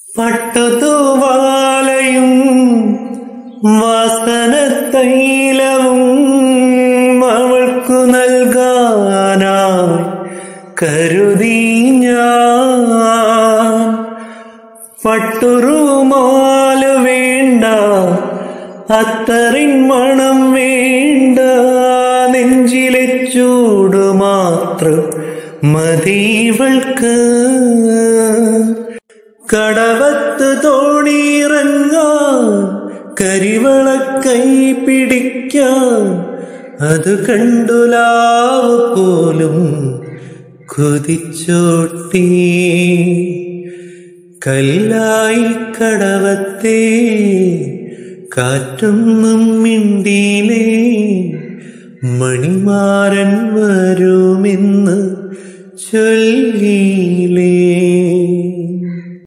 പട്ടുതൂവാലയും വാസനത്തൈലവും അവൾക്കു നൽകാനായി കരുതി ഞാൻ. പട്ടുറുമാല് വേണ്ട, അത്തറിൻ മണം വേണ്ട, നെഞ്ചിലെ ചൂട് മാത്രം മതിവൾക്ക്. കടവത്ത് തോണിയിറങ്ങാൻ, കരിവളക്കൈ പിടിക്കാൻ, അത് കണ്ടുലാവ് പോലും കുതിച്ചോട്ടി. കല്ലായി കടവത്തെ കാറ്റൊന്നും മിണ്ടിയിലേ, മണിമാരൻ വരുമെന്ന് ചൊല്ലിയിലേ.